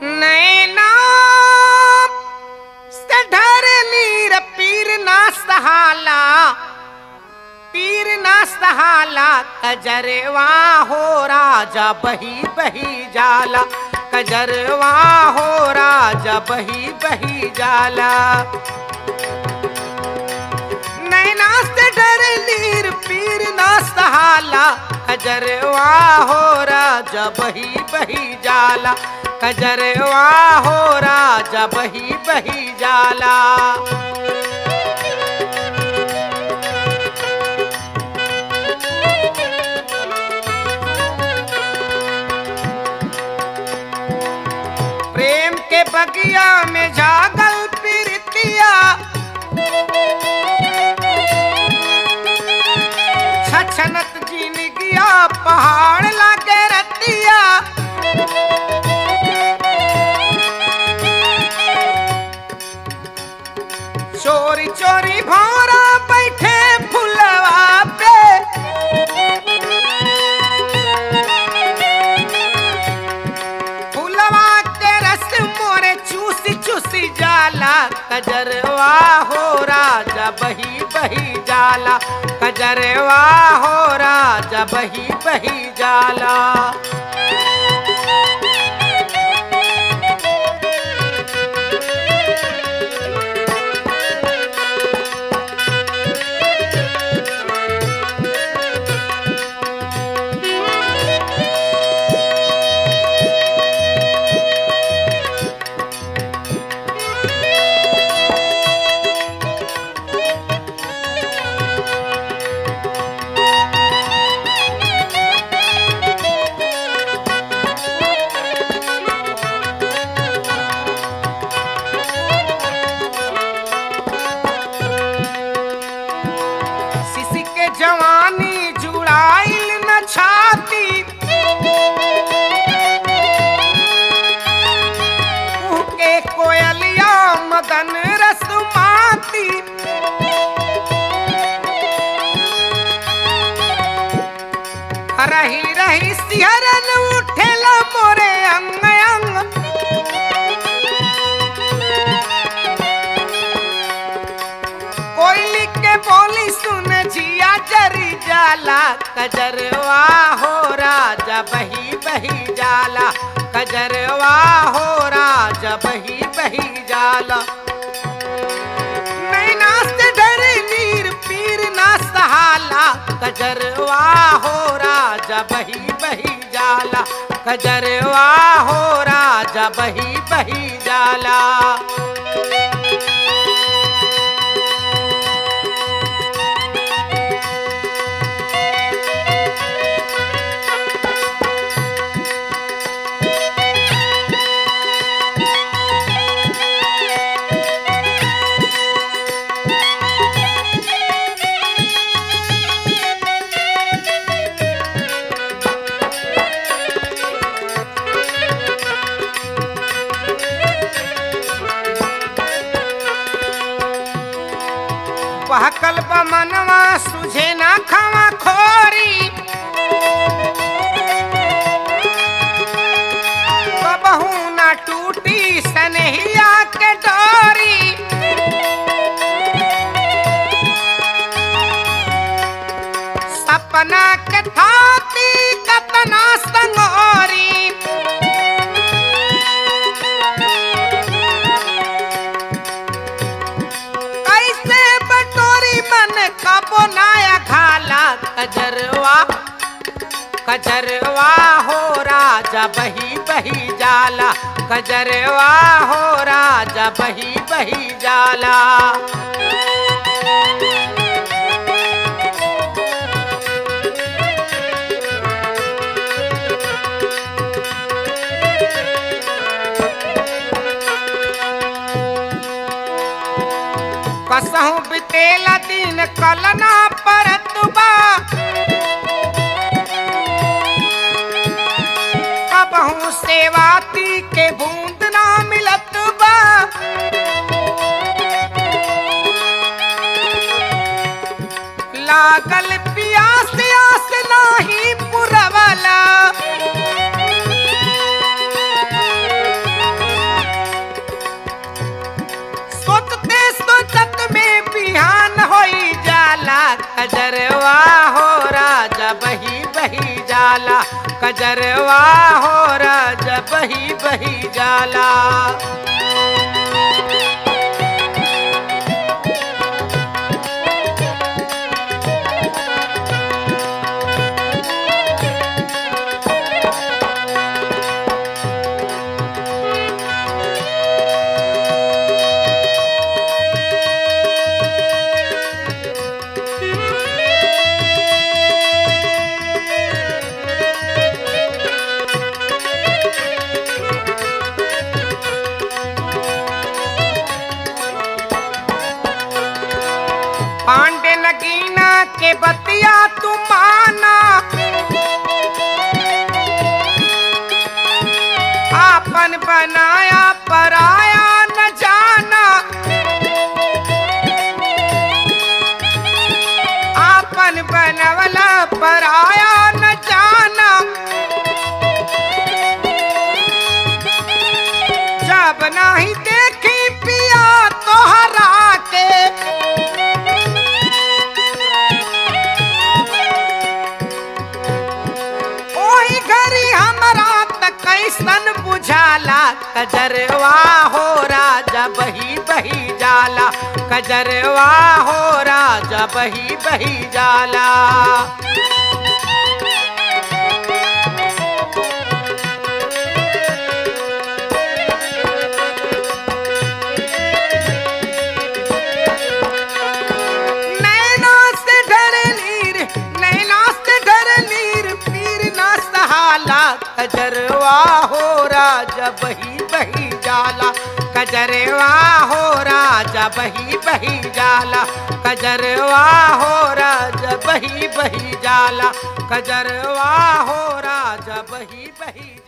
नैना से ढर नीर पीर ना सहाला, पीर ना सहाला। कजरवा हो राजा बही बही जाला, कजरवा हो राजा बही बही जाला। नैना से ढर नीर पीर ना सहाला, कजरवा हो राजा बही बही जाला, कजरवा हो राजा बही बही जाला। प्रेम के बगिया में जागल पीरतिया, छछनत जीन गया पहाड़ लागे रतिया। चोरी चोरी भौरा बैठे फुलवा पे, फुलवा के रस मोरे चूसी चूसी जाला। कजरवा हो राजा बही बही जाला, कजरवा हो राजा बही बही जाला। जवानी जुड़ाइल न छाती, के कोयलिया मदन रस माती। रही रही सिहरन उठेला मोरे अंग अंग, कोयली के बोली सुन जिया जरी जाला। कजरवा हो राजा बही बही जाला, कजरवा हो राजा बही बही जाला। नैना से ढर नीर पीर ना सहाला, कजरवा हो राजा बही बही जाला, कजरवा हो राजा बही बही जाला। बहकल मनवा सुझे ना खावा खोरी, बहू ना टूटी सनहिया के डोरी। सपना के थाती कतना संगोरी, कबो नाया खाला। कजरवा कजरवा हो राजा बही बही जाला, कजरवा हो राजा बही बही जाला। कसहु बितेला दिन कलना परतुबा, कबहू सेवाती के बूंद ना मिलत बा। लागल पियास आस नाही पुरवला, कजरवा हो राजा बही बही जाला। पांडे नगीना के बतिया तू माना, आपन बनाया पराया न जाना, आपन बनवला पराया न जाना। जब नहीं देखी पिया तोहरा के, कैसन बुझाला कजरवा हो राजा बही बही जाला। कजरवा हो राजा बही बही जाला। नैना से ढरे नीर, नैना से ढरे नीर, पीर ना सहाला। कजरवा हो राजा बही बही जाला। कजरवा हो राजा बही बही जाला। कजरवा हो राजा बही बही जाला। कजरवा हो राजा बही बही